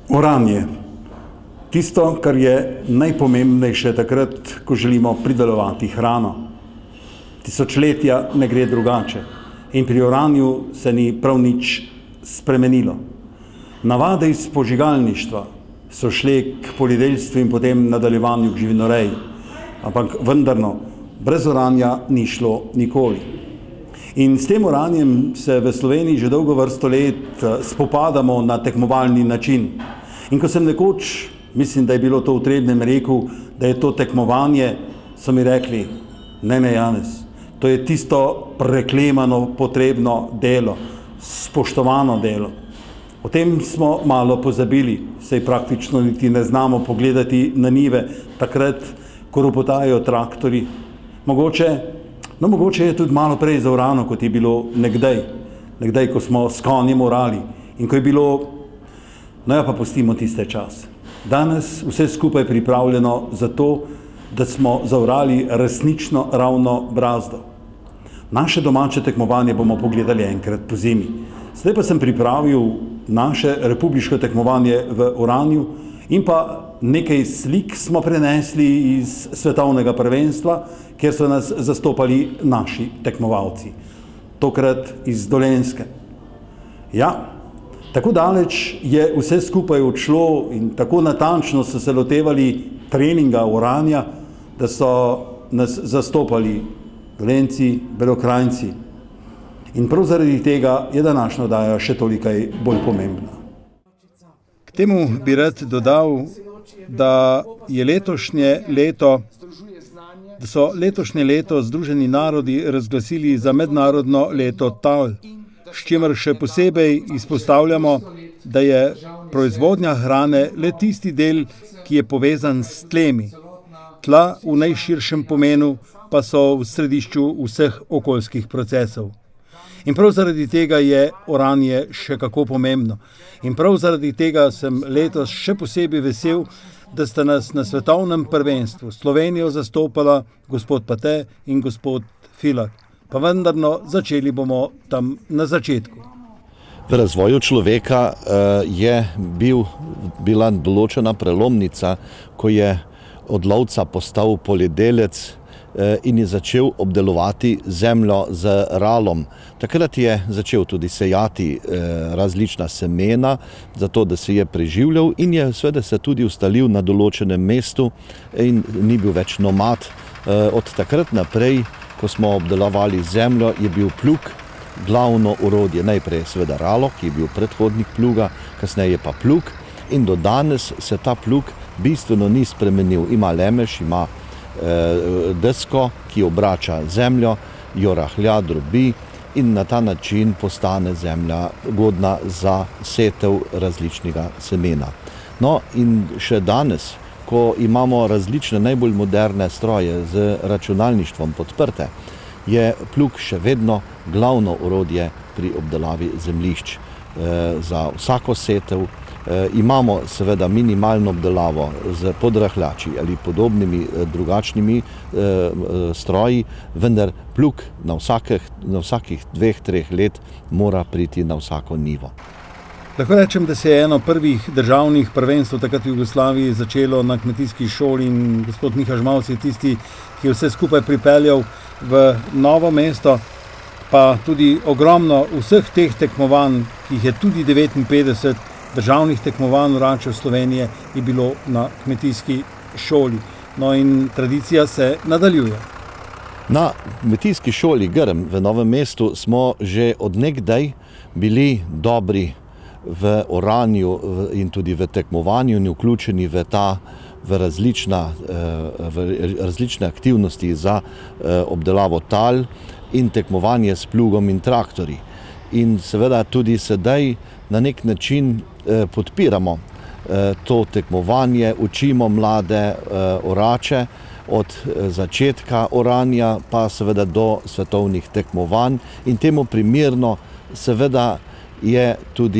Oranje. Tisto, kar je najpomembnejše takrat, ko želimo pridelovati hrano. Tisočletja ne gre drugače in pri oranju se ni prav nič spremenilo. Navade iz požigalništva so šle k poljedelstvu in potem nadaljevanju k živinoreji, ampak vendarno, brez oranja ni šlo nikoli. In s tem oranjem se v Sloveniji že dolgo vrsto let spopadamo na tekmovalni način. In ko sem nekoč, mislim, da je bilo to v Trebnjem, rekel, da je to tekmovanje, so mi rekli, ne Janez, to je tisto preklemano potrebno delo, spoštovano delo. O tem smo malo pozabili, saj praktično niti ne znamo pogledati na njive, takrat, ko ropotajo traktori. Mogoče je tudi malo prej zaorano, kot je bilo nekdaj, ko smo s konjem orali in ko je bilo, no ja, pa pustimo tiste čas. Danes vse skupaj pripravljeno za to, da smo zaorali resnično ravno brazdo. Naše domače tekmovanje bomo pogledali enkrat po zimi. Zdaj pa sem pripravil naše republiško tekmovanje v oranju in pa nekaj slik smo prenesli iz svetovnega prvenstva, kjer so nas zastopali naši tekmovalci. Tokrat iz Dolenjske. Ja, tako daleč je vse skupaj odšlo in tako natančno so se lotevali treninga oranja, da so nas zastopali Dolenjci, Belokranjci. In prav zaradi tega je današnja oddaja še toliko bolj pomembna. K temu bi rad dodal, da so letošnje leto Združeni narodi razglasili za mednarodno leto tal, s čimer še posebej izpostavljamo, da je proizvodnja hrane le tisti del, ki je povezan s tlemi. Tla v najširšem pomenu pa so v središču vseh okoljskih procesov. In prav zaradi tega je oranje še kako pomembno. In prav zaradi tega sem letos še posebej vesel, da sta nas na svetovnem prvenstvu Slovenijo zastopala gospod Pate in gospod Filak. Pa vendarno začeli bomo tam na začetku. V razvoju človeka je bila določena prelomnica, ko je od lovca postal poljedelec in je začel obdelovati zemljo z ralom. Takrat je začel tudi sejati različna semena, zato da se je preživljal in je seveda se tudi ustalil na določenem mestu in ni bil več nomad. Od takrat naprej, ko smo obdelovali zemljo, je bil plug glavno orodje. Najprej seveda ralo, ki je bil predhodnik pluga, kasneje pa plug in do danes se ta plug bistveno ni spremenil. Ima lemež, ima desko, ki obrača zemljo, jo rahlja, drobi in na ta način postane zemlja godna za setev različnega semena. No in še danes, ko imamo različne najbolj moderne stroje z računalništvom podprte, je plug še vedno glavno orodje pri obdelavi zemljišč. Za vsako setev imamo seveda minimalno obdelavo z podrahljači ali podobnimi drugačnimi stroji, vendar plug na vsakih 2-3 let mora priti na vsako njivo. Lahko rečem, da se je eno prvih državnih prvenstv takrat v Jugoslaviji začelo na kmetijski šoli in gospod Miha Žmavc je tisti, ki je vse skupaj pripeljal v Novo mesto, pa tudi ogromno vseh teh tekmovanj, ki jih je tudi 59 državnih tekmovanj Orančev Slovenije je bilo na kmetijski šoli. No in tradicija se nadaljuje. Na kmetijski šoli Grm v Novem mestu smo že od nekdaj bili dobri v oranju in tudi v tekmovanju in vključeni v različne aktivnosti za obdelavo tal in tekmovanje s plugom in traktorji. In seveda tudi sedaj na nek način podpiramo to tekmovanje, učimo mlade orače od začetka oranja pa seveda do svetovnih tekmovanj in temu primerno seveda je tudi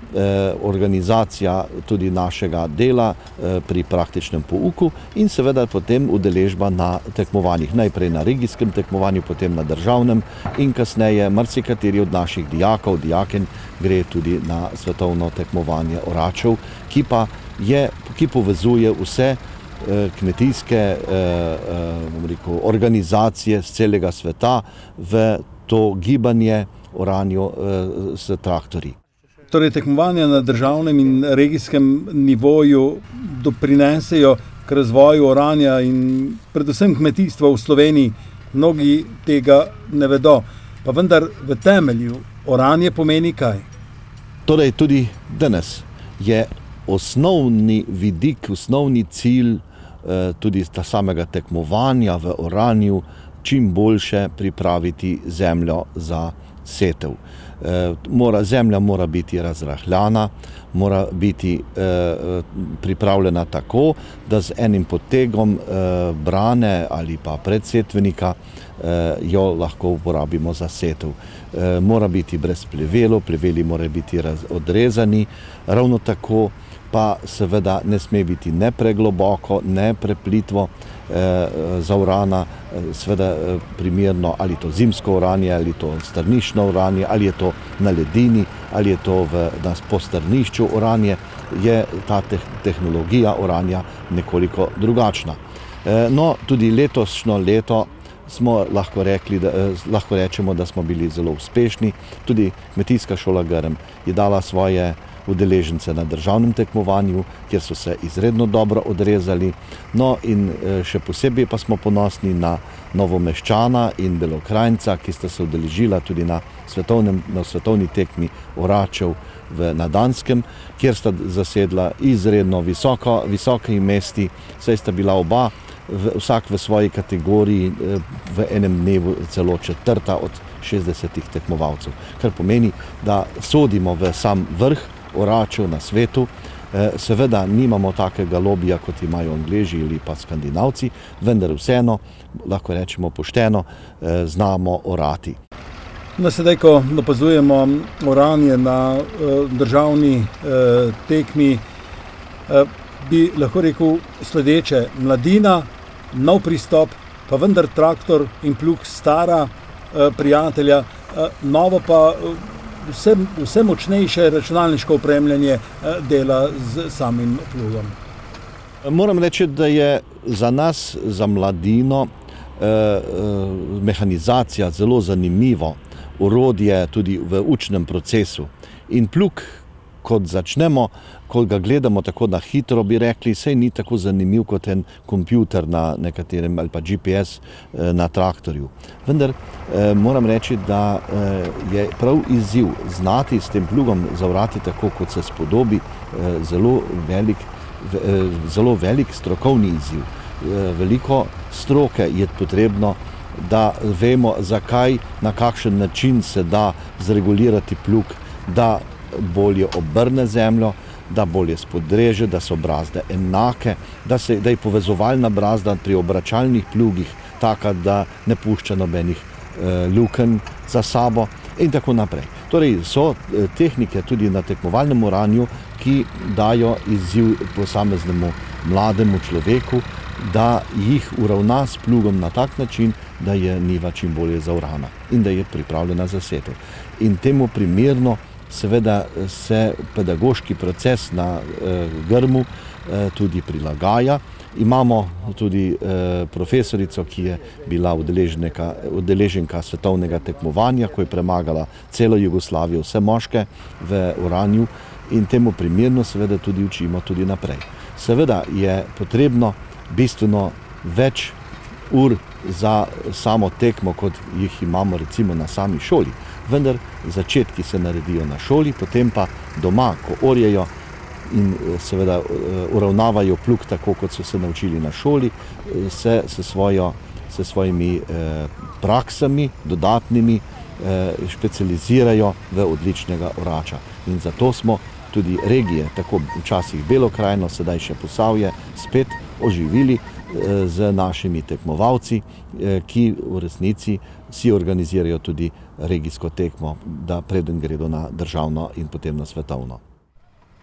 organizacija tudi našega dela pri praktičnem pouku in seveda potem udeležba na tekmovanjih. Najprej na regijskem tekmovanju, potem na državnem in kasneje marsikateri od naših dijakov, dijakinj gre tudi na svetovno tekmovanje oračev, ki povezuje vse kmetijske organizacije z celega sveta v to gibanje oranju s traktorji. Torej, tekmovanja na državnem in regijskem nivoju doprinesejo k razvoju oranja in predvsem kmetijstva v Sloveniji. Mnogi tega ne vedo, pa vendar v temelju oranje pomeni kaj? Torej, tudi danes je osnovni vidik, osnovni cilj tudi samega tekmovanja v oranju čim boljše pripraviti zemljo za setev. Zemlja mora biti razrahljana, mora biti pripravljena tako, da z enim potegom brane ali pa predsetvenika jo lahko uporabimo za setev. Mora biti brez plevelov, pleveli morajo biti odrezani, ravno tako pa seveda ne sme biti ne pregloboko, ne preplitvo zaorana, seveda primerno ali to zimsko oranje, ali to strnišno oranje, ali je to na ledini, ali je to po strnišču oranje, je ta tehnologija oranja nekoliko drugačna. No, tudi letošnjo leto lahko rečemo, da smo bili zelo uspešni. Tudi Kmetijska šola Grm je dala svoje udeležence na državnem tekmovanju, kjer so se izredno dobro odrezali. No in še posebej pa smo ponosni na Novomeščana in Belokranjca, ki sta se udeležila tudi na svetovni tekmi oračev na Danskem, kjer sta zasedla izredno visoki mesti, saj sta bila oba vsak v svoji kategoriji v enem dnevu celo četrta od 60 tekmovalcev. Kar pomeni, da sodimo v sam vrh oračev na svetu. Seveda nimamo takega lobija, kot imajo Angleži ali pa Skandinavci, vendar vseeno, lahko rečemo pošteno, znamo orati. Sedaj, ko opazujemo oranje na državni tekmi, bi lahko rekel sledeče: mladina, nov pristop, pa vendar traktor in plug stara prijatelja, novo pa vse močnejše računalniško opremljanje dela z samim plugom. Moram reči, da je za nas, za mladino, mehanizacija zelo zanimivo orodje tudi v učnem procesu. In plug, kot začnemo, ko ga gledamo tako na hitro, bi rekli, saj ni tako zanimiv kot en kompjuter na nekaterem ali pa GPS na traktorju. Vendar moram reči, da je prav izziv znati s tem plugom zaorati tako, kot se spodobi, zelo velik strokovni izziv. Veliko stroke je potrebno, da vemo, zakaj, na kakšen način se da zregulirati plug, da bolje obrne zemljo, da bolje spodreže, da so brazde enake, da je povezovalna brazda pri obračalnih plugih taka, da ne pušča nobenih lukenj za sabo in tako naprej. Torej so tehnike tudi na tekmovalnem oranju, ki dajo izziv posameznemu mlademu človeku, da jih uravna s plugom na tak način, da je njiva čim bolje zaorana in da je pripravljena za setev. In temu primerno seveda se pedagoški proces na Grmu tudi prilagaja. Imamo tudi profesorico, ki je bila udeleženka svetovnega tekmovanja, ko je premagala celo Jugoslavijo, vse moške v oranju, in temu primerno seveda tudi učimo tudi naprej. Seveda je potrebno bistveno več ur za samo tekmo, kot jih imamo recimo na sami šoli. Vendar začetki se naredijo na šoli, potem pa doma, ko orjejo in seveda uravnavajo plug tako, kot so se naučili na šoli, se s svojimi praksami, dodatnimi, specializirajo v odličnega orača. In zato smo tudi regije, tako včasih Belo krajino, sedaj še Posavje, spet oživili z našimi tekmovalci, ki v resnici si organizirajo tudi regijsko tekmo, da preden gredo na državno in potem na svetovno.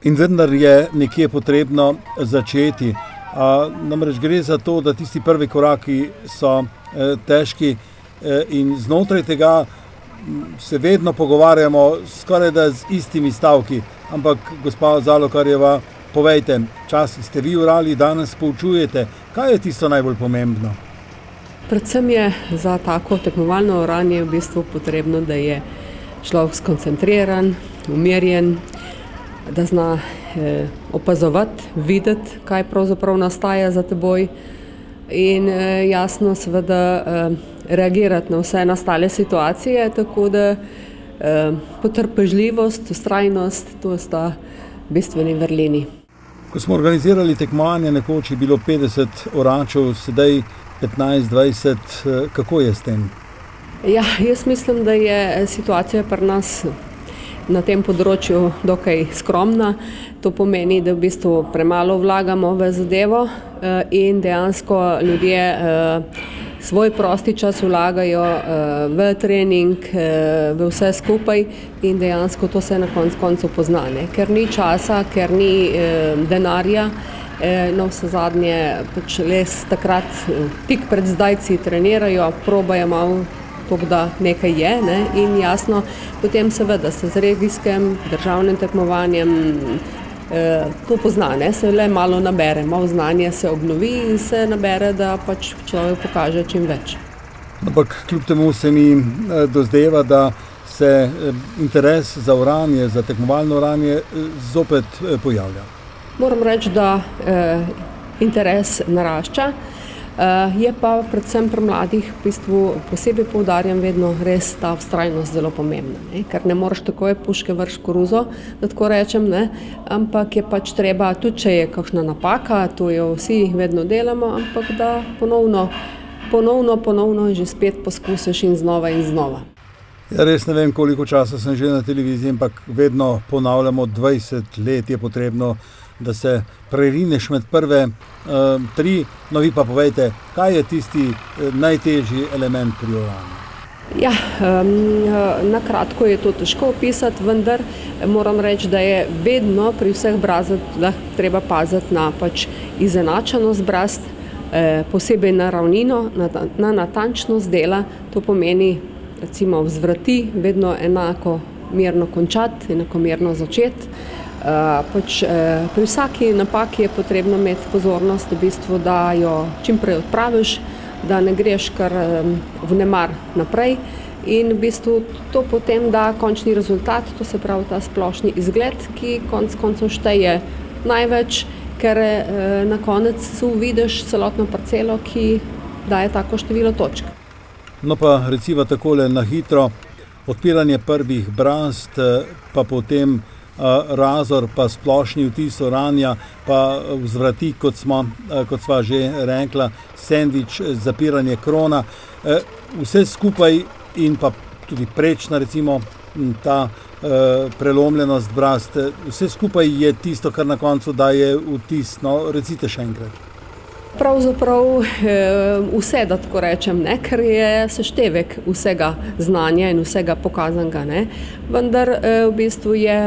In vendar je nekje potrebno začeti. Namreč gre za to, da tisti prvi koraki so težki in znotraj tega se vedno pogovarjamo skoraj da z istimi stavki. Ampak, gospa Zalokarjeva, povejte, včasih ste vi orali, danes poučujete. Kaj je tisto najbolj pomembno? Predvsem je za tako tekmovalno oranje v bistvu potrebno, da je človek skoncentriran, umirjen, da zna opazovati, videti, kaj pravzaprav nastaja za teboj in jasno seveda reagirati na vse nastale situacije, tako da potrpežljivost, vztrajnost, to sta bistveni vrlini. Ko smo organizirali tekmovanje, nekoč je bilo 50 oračev, sedaj 15-20, kako je s tem? Ja, jaz mislim, da je situacija pri nas na tem področju dokaj skromna. To pomeni, da v bistvu premalo vlagamo v zadevo in dejansko ljudje svoj prosti čas vlagajo v trening, v vse skupaj in dejansko to se na koncu pozna, ne? Ker ni časa, ker ni denarja, no vse zadnje pač les takrat tik pred zdajci trenirajo, probajo malo tako da nekaj je, ne? In jasno, potem seveda se z regijskim državnim tekmovanjem to pozna, ne? Se le malo nabere, malo znanje se obnovi in se nabere, da pač človek pokaže čim več. Ampak kljub temu se mi dozdeva, da se interes za oranje, za tekmovalno oranje zopet pojavlja. Moram reči, da interes narašča. Je pa predvsem pri mladih v bistvu posebej poudarjam vedno res ta vztrajnost zelo pomembna, ne? Ker ne moreš takoj puške vrš koruzo, da tako rečem, ne? Ampak je pač treba, tudi če je kakšna napaka, to jo vsi vedno delamo, ampak da ponovno že spet poskusiš in znova. Ja, res ne vem, koliko časa sem že na televiziji, ampak vedno ponavljamo, 20 let je potrebno, da se prerineš med prve 3. No, vi pa povejte, kaj je tisti najtežji element pri oranju? Ja, na kratko je to težko opisati, vendar moram reči, da je vedno pri vseh brazdah treba paziti na pač izenačenost brazd, posebej na ravnino, na natančnost dela. To pomeni, recimo vzvrati, vedno enako merno končati, enakomerno začeti. Pri vsaki napaki je potrebno imeti pozornost, v bistvu, da jo čim prej odpraviš, da ne greš kar vnemar naprej in v bistvu to potem da končni rezultat, to se pravi ta splošni izgled, ki konec koncev šteje največ, ker na koncu vidiš celotno parcelo, ki daje tako število točk. No pa recimo takole na hitro, odpiranje prvih brazd, pa potem razor, pa splošni vtis oranja, pa vzvrati, kot sva že rekla, sendvič, zapiranje krona, vse skupaj in pa tudi prečna, recimo ta prelomljenost brazd, vse skupaj je tisto, kar na koncu daje vtis. No, recite še enkrat. Pravzaprav vse, da tako rečem, ne? Ker je seštevek vsega znanja in vsega pokazanega, ne? Vendar v bistvu je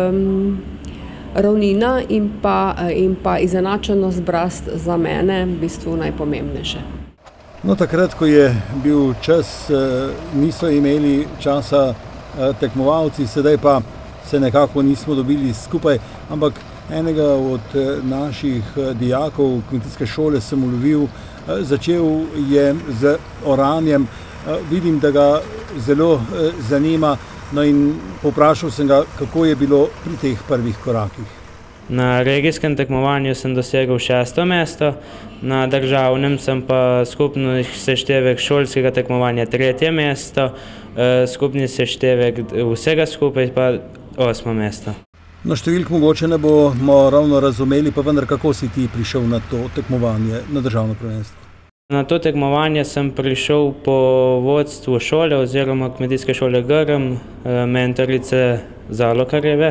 ravnina in pa izenačenost brazd za mene v bistvu najpomembnejše. No, takrat, ko je bil čas, niso imeli časa tekmovalci, sedaj pa se nekako nismo dobili skupaj, ampak enega od naših dijakov kmetijske šole sem ulovil, začel je z oranjem, vidim, da ga zelo zanima, no in povprašal sem ga, kako je bilo pri teh prvih korakih. Na regijskem tekmovanju sem dosegel 6. mesto, na državnem sem pa skupni seštevek šolskega tekmovanja 3. mesto, skupni seštevek vsega skupaj pa 8. mesto. No, številk mogoče ne bomo ravno razumeli, pa vendar kako si ti prišel na to tekmovanje, na državno prvenstvo? Na to tekmovanje sem prišel po vodstvu šole oziroma kmetijske šole Grm, mentorice Zalokarjeve.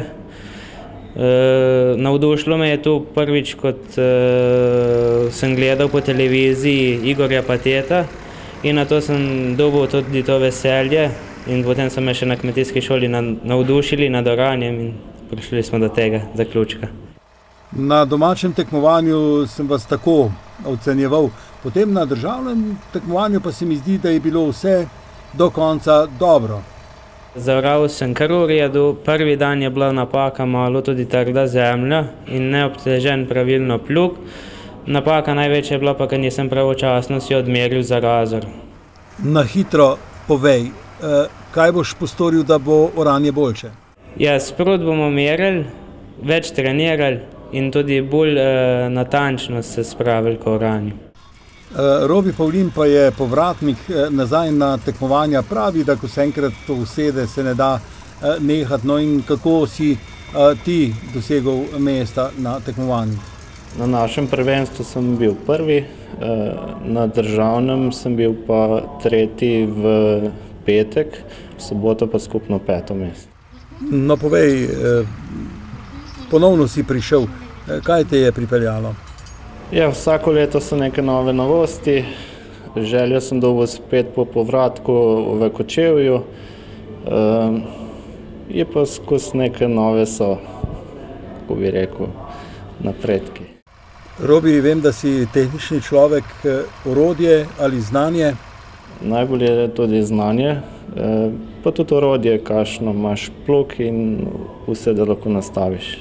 Navdušilo me je tu prvič, kot sem gledal po televiziji Igorja Pateta in na to sem dobil tudi to veselje in potem so me še na kmetijski šoli navdušili nad oranjem in prišli smo do tega zaključka. Na domačem tekmovanju sem vas tako ocenjeval, potem na državnem tekmovanju pa se mi zdi, da je bilo vse do konca dobro. Zaoral sem kar v redu, prvi dan je bila napaka malo tudi trda zemlja in neobtežen pravilno plug. Napaka največja je bila pa, ker nisem pravočasno si odmeril zarazor. Na hitro povej, kaj boš postoril, da bo oranje boljše? Ja, sprot bomo merili, več trenirali in tudi bolj natančno se spravili k oranju. Robi Pavlin pa je povratnik nazaj na tekmovanja, pravi, da ko se enkrat to usede, se ne da nehati. No in kako si ti dosegel mesta na tekmovanju? Na našem prvenstvu sem bil prvi, na državnem sem bil pa tretji v petek, v soboto pa skupno 5. mesto. No povej, ponovno si prišel, kaj te je pripeljalo? Ja, vsako leto so neke nove novosti, željo sem dobil spet po povratku v Kočevju, je pa skozi neke nove so, kako bi rekel, napredki. Robi, vem, da si tehnični človek, orodje ali znanje? Najbolj je tudi znanje, pa tudi orodje, kakšno imaš plug in vse, da lahko nastaviš.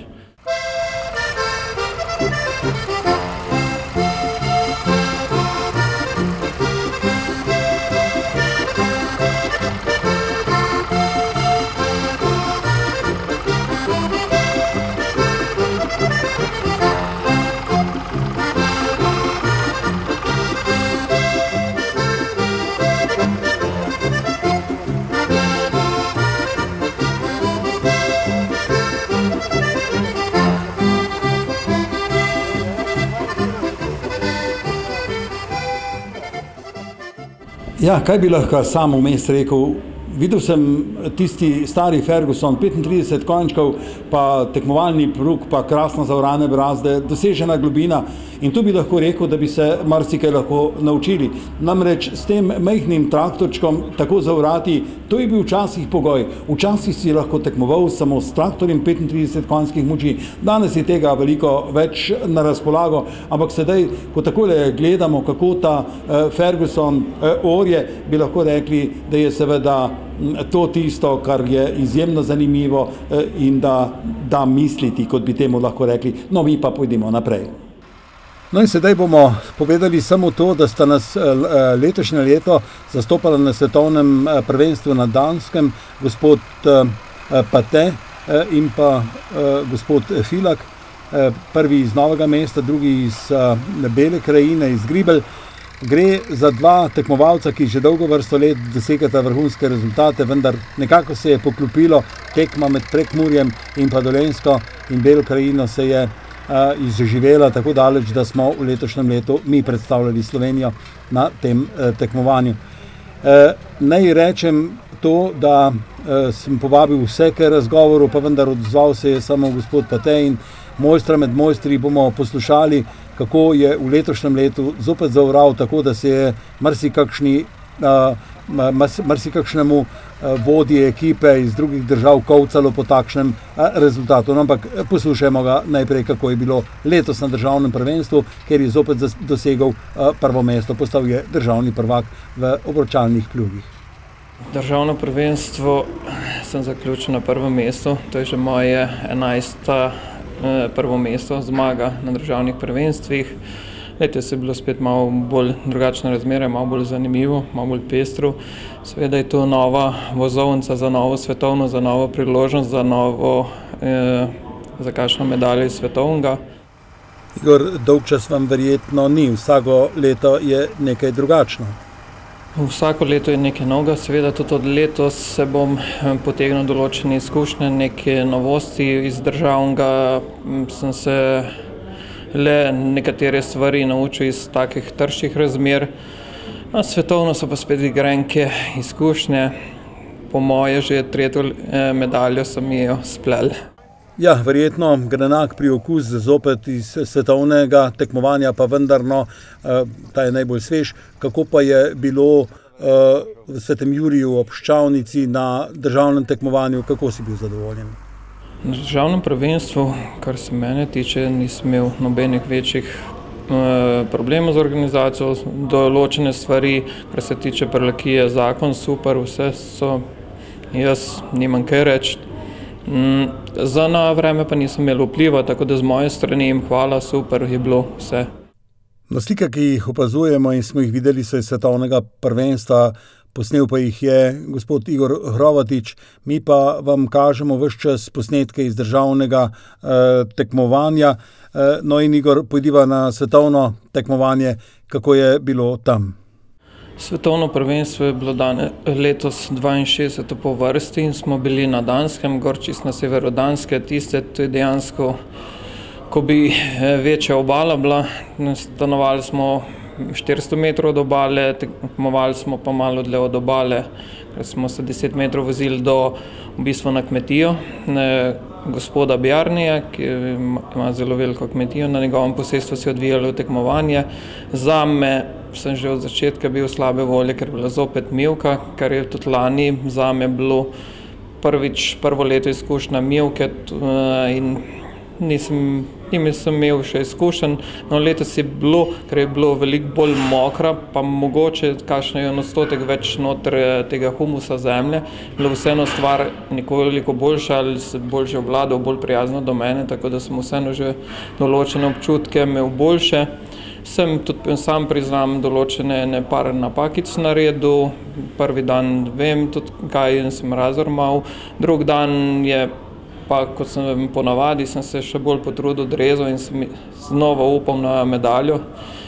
Ja, kaj bi lahko sam vmes rekel? Videl sem tisti stari Ferguson, 35 konjčkov, pa tekmovalni plug, pa krasno zaorane brazde, dosežena globina. In tu bi lahko rekel, da bi se marsikaj lahko naučili. Namreč s tem majhnim traktorčkom tako zaorati, to je bil včasih pogoj. Včasih si lahko tekmoval samo s traktorjem 35 konjskih moči. Danes je tega veliko več na razpolago, ampak sedaj, ko takole gledamo, kako ta Ferguson orje, bi lahko rekli, da je seveda to tisto, kar je izjemno zanimivo in da misliti, kot bi temu lahko rekli. No, mi pa pojdimo naprej. No in sedaj bomo povedali samo to, da sta nas letošnje leto zastopala na svetovnem prvenstvu na Danskem gospod Pate in pa gospod Filak, prvi iz Novega mesta, drugi iz Bele krajine, iz Gribelj. Gre za dva tekmovalca, ki že dolgo vrsto let dosegata vrhunske rezultate, vendar nekako se je poklopilo, tekma med Prekmurjem in pa Dolenjsko in Belo krajino se je izživela tako daleč, da smo v letošnjem letu mi predstavljali Slovenijo na tem tekmovanju. Naj rečem to, da sem povabil vse k razgovoru, pa vendar odzval se je samo gospod Pate in mojstra med mojstri bomo poslušali, kako je v letošnjem letu zopet zaoral, tako da se je marsikakšnemu vodji ekipe iz drugih držav kovcalo po takšnem rezultatu. No, ampak poslušajmo ga najprej, kako je bilo letos na državnem prvenstvu, ker je zopet dosegel prvo mesto, postal je državni prvak v obročalnih plugih. Državno prvenstvo sem zaključil na prvem mestu, to je že moje 11. prvo mesto, zmaga na državnih prvenstvih. Letos je bilo spet malo bolj drugačne razmere, malo bolj zanimivo, malo bolj pestro. Seveda je to nova vozovnica za novo svetovno, za novo priložnost, za kakšno medaljo svetovnega. Igor, dolgčas vam verjetno ni, vsako leto je nekaj drugačno. Vsako leto je nekaj novega, seveda tudi od letos se bom potegnil določene izkušnje, neke novosti iz državnega, sem se le nekatere stvari naučil iz takih trših razmer. Na svetovno so pa spet igrenke izkušnje, po moje že tretjo medaljo so mi jo spleli. Ja, verjetno grenak priokus zopet iz svetovnega tekmovanja, pa vendarno, ta je najbolj svež. Kako pa je bilo v Svetem Juriju ob Ščavnici na državnem tekmovanju, kako si bil zadovoljen? Na državnem prvenstvu, kar se mene tiče, nisem imel nobenih večjih problemov z organizacijo, določene stvari, kar se tiče prelekije, zakon super, vse so, jaz nimam kaj reči. Za na vreme pa nisem imel vpliva, tako da z moje strani jim hvala, super je bilo vse. Na slike, ki jih opazujemo in smo jih videli s svetovnega prvenstva, posnel pa jih je gospod Igor Hrovatič, mi pa vam kažemo ves čas posnetke iz državnega tekmovanja. No in Igor, pojdiva na svetovno tekmovanje, kako je bilo tam. Svetovno prvenstvo je bilo letos 62. po vrsti in smo bili na Danskem, gor čisto na severu Danske, to je dejansko, ko bi večja obala bila, stanovali smo 400 metrov od obale, tekmovali smo pa malo dlje od obale, ker smo se 10 metrov vozili v bistvu na kmetijo gospoda Bjarnija, ki ima zelo veliko kmetijo, na njegovem posestvu se je odvijalo tekmovanje. Zame sem že od začetka bil slabe volje, ker je bila zopet mivka, kar je tudi lani zame bilo prvo leto izkušnja mivke in nisem imel še izkušenj, no letos je bilo, ker je bilo veliko bolj mokra, pa mogoče kakšen je odstotek več noter tega humusa zemlje, bilo vseeno stvar nekoliko boljša ali se boljše obvladal, bolj prijazno do mene, tako da sem vseeno že določene občutke imel boljše. Sem tudi sam priznam določene par napakic naredil, prvi dan vem tudi kaj in sem razormal, drug dan je pa, kot sem ponavadi, sem se še bolj potrudil, odrezal in sem znova upal na medaljo.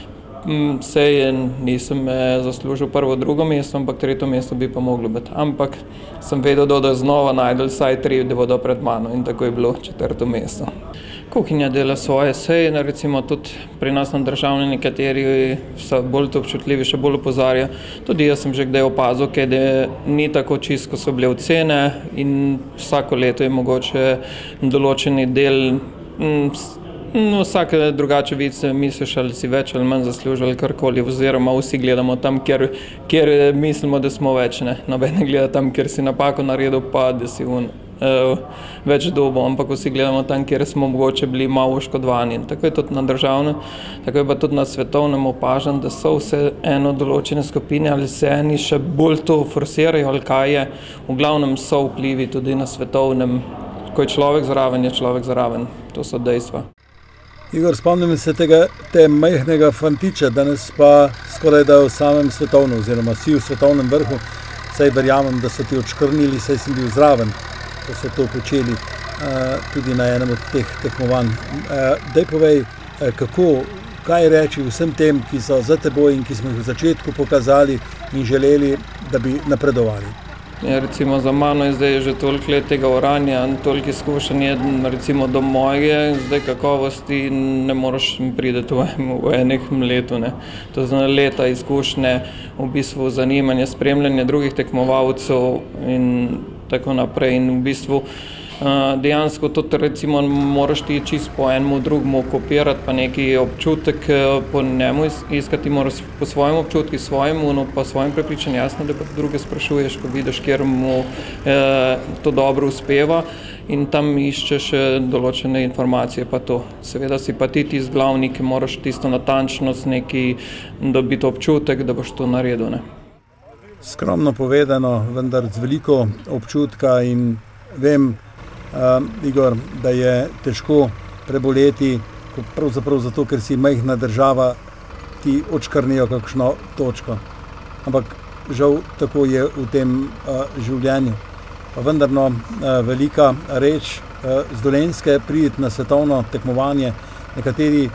Nisem zaslužil prvo, drugo mesto, ampak tretje mesto bi pa moglo biti. Ampak sem vedel, da znova najdel vsaj 3, da bodo pred mano in tako je bilo 4. mesto. Kuhinja dela svoje, recimo tudi pri nas na državni nekateri so bolj občutljivi, še bolj opozarja. Tudi jaz sem že kdaj opazil, da ni tako čisto, ko so bile ocene in vsako leto je mogoče določeni del, vsak drugače misliš, ali si več ali manj zaslužil ali karkoli, oziroma vsi gledamo tam, kjer mislimo, da smo več, ne. Noben ne gleda tam, kjer si napako naredil, pa da si več dobo, ampak vsi gledamo tam, kjer smo mogoče bili malo oškodovani. Tako je tudi na državnem, tako je pa tudi na svetovnem opažam, da so vse eno določene skupine ali se eni še bolj to forsirajo ali kaj je. V glavnem so vplivi tudi na svetovnem, ko je človek zraven, to so dejstva. Igor, spomnim se te majhnega fantiča, danes pa skoraj da v samem svetovnem, oziroma si v svetovnem vrhu, saj verjamem, da so ti odškrnili, saj sem bil zraven, ko so to počeli tudi na enem od teh tekmovanj. Daj povej, kaj reči vsem tem, ki so za teboj in ki smo jih v začetku pokazali in želeli, da bi napredovali. Recimo za mano je zdaj že toliko let tega oranja, toliko izkušenj je recimo do moje, zdaj kakovosti ne moraš priti v enem letu, ne. To je leta izkušnje, v bistvu zanimanje, spremljanje drugih tekmovalcev in tako naprej in v bistvu dejansko tudi recimo moraš ti čisto po enemu drugemu kopirati, pa neki občutek po njemu iskati, moraš po svojem občutku, po svojem prepričanju, jasno, da pa druge sprašuješ, ko vidiš, kjer mu to dobro uspeva in tam iščeš določene informacije pa to. Seveda si pa ti tisti glavni, ki moraš tisto natančnost neki dobiti občutek, da boš to naredil, ne. Skromno povedano, vendar z veliko občutka in vem, Igor, da je težko preboleti, pravzaprav zato, ker si majhna država, ti odškrnijo kakšno točko. Ampak žal tako je v tem življenju. Pa vendarno velika reč z Dolenjske priti na svetovno tekmovanje. Nekateri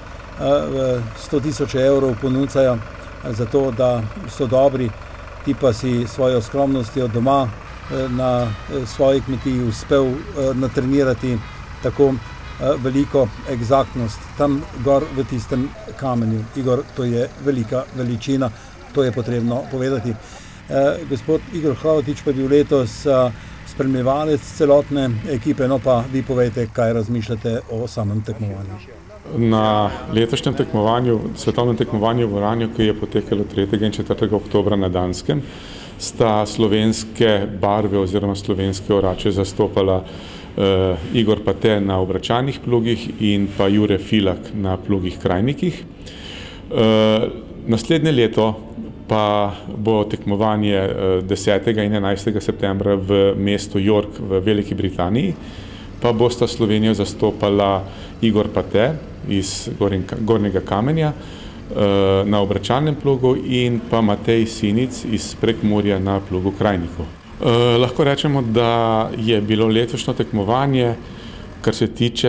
100.000 evrov ponucajo za to, da so dobri, ti pa si svojo skromnostjo doma na svoji kmetiji uspel natrenirati tako veliko egzaktnost. Tam gor v tistem kamenju. Igor, to je velika veličina, to je potrebno povedati. Gospod Igor Hrovatič pa je bil letos spremljevalec celotne ekipe, no pa vi povejte, kaj razmišljate o samem tekmovanju. Na letošnjem tekmovanju, svetovnem tekmovanju v Oranju, ki je potekalo 3. in 4. oktobra na Danskem, sta slovenske barve oziroma slovenske orače zastopala Igor Pate na obračalnih plugih in pa Jure Filak na plugih krajnikih. Naslednje leto pa bo tekmovanje 10. in 11. septembra v mestu York v Veliki Britaniji, pa bosta Slovenijo zastopala Igor Pate iz Gornjega Kamenja na obračalnem plugu in pa Matej Sinic iz Prekmurja na plugu krajnikov. Lahko rečemo, da je bilo letošnje tekmovanje, kar se tiče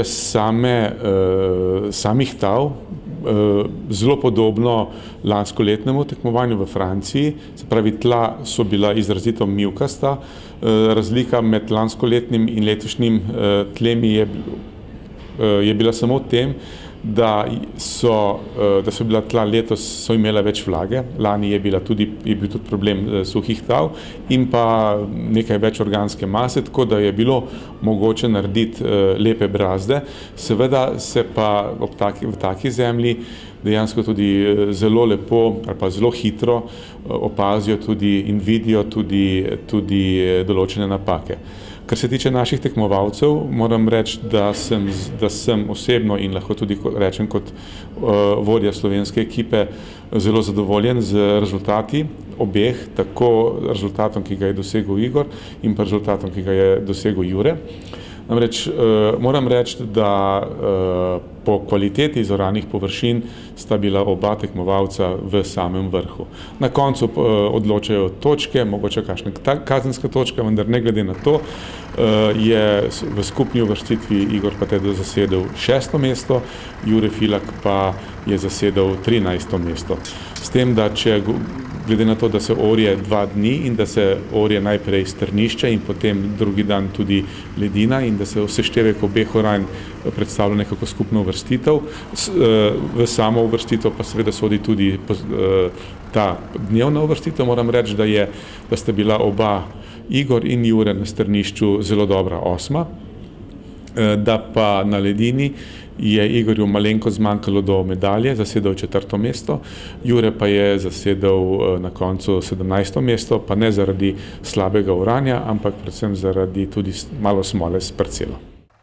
samih tav, zelo podobno lanskoletnemu tekmovanju v Franciji. Se pravi, tla so bila izrazito mivkasta. Razlika med lanskoletnim in letošnjim tlemi je bila samo v tem, da so bila tla letos imela več vlage, lani je bil tudi problem suhih tav in pa nekaj več organske mase, tako da je bilo mogoče narediti lepe brazde. Seveda se pa v taki zemlji dejansko tudi zelo lepo ali pa zelo hitro opazijo tudi in vidijo tudi določene napake. Kar se tiče naših tekmovalcev, moram reči, da sem osebno in lahko tudi rečem kot vodja slovenske ekipe zelo zadovoljen z rezultati obeh, tako rezultatom, ki ga je dosegel Igor in pa rezultatom, ki ga je dosegel Jure. Namreč moram reči, da po kvaliteti izoranih površin sta bila oba tekmovalca v samem vrhu. Na koncu odločajo točke, mogoče kakšna kazenska točka, vendar ne glede na to je v skupni uvrstitvi Igor Pate zasedel 6. mesto, Jure Filak pa je zasedel 13. mesto. S tem, da glede na to, da se orje 2 dni in da se orje najprej strnišče in potem drugi dan tudi ledina in da se seštevek obeh oranj predstavlja nekako skupno uvrstitev. V samo uvrstitev pa seveda sodi tudi ta dnevna uvrstitev. Moram reči, da sta bila oba Igor in Jure na strnišču zelo dobra 8., da pa na ledini je Igorju malenko zmanjkalo do medalje, zasedel 4. mesto, Jure pa je zasedel na koncu 17. mesto, pa ne zaradi slabega oranja, ampak predvsem zaradi tudi malo smole s parcelo.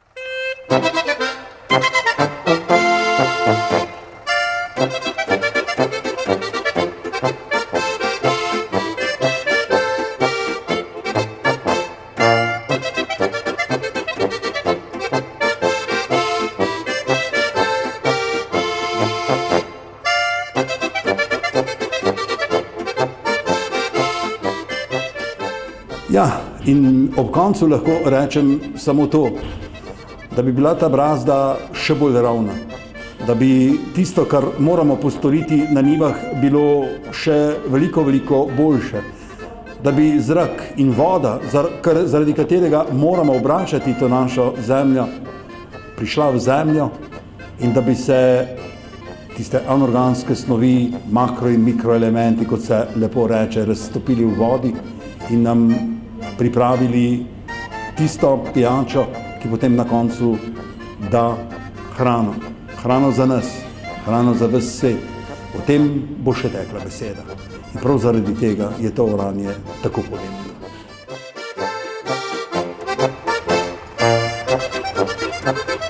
Ja, in ob koncu lahko rečem samo to, da bi bila ta brazda še bolj ravna, da bi tisto, kar moramo postoriti na njivah, bilo še veliko boljše, da bi zrak in voda, zaradi katerega moramo obračati to našo zemljo, prišla v zemljo in da bi se tiste anorganske snovi, makro in mikroelementi, kot se lepo reče, raztopili v vodi in nam pripravili tisto pijačo, ki potem na koncu da hrano. Hrano za nas, hrano za ves svet. O tem bo še tekla beseda. In prav zaradi tega je to oranje tako pomembno.